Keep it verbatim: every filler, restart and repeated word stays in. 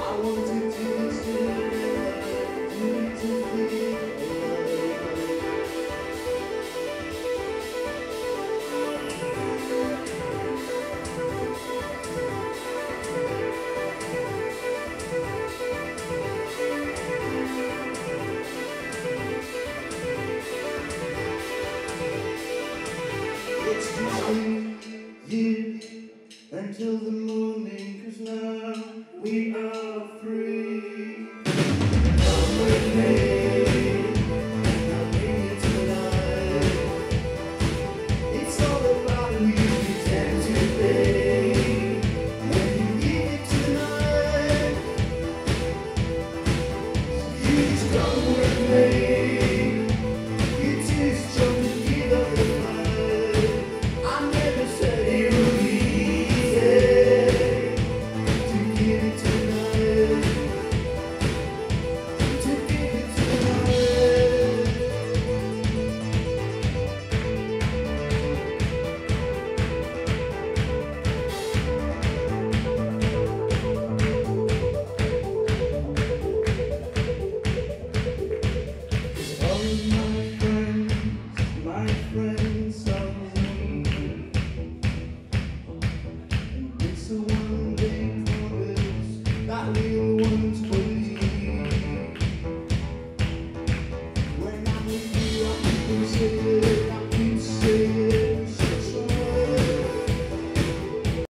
wanted to be still, need to feel it's just you until the morning, 'cause now we are free. Come with me, I'll bring you tonight. It's all about who you pretend to be. When you give it tonight, you just come with me. You just jump and give up the fight. I never said it would be easy to give it tonight, to give it tonight. All of my friends, my friends are me, and it's a one day promise that we once were.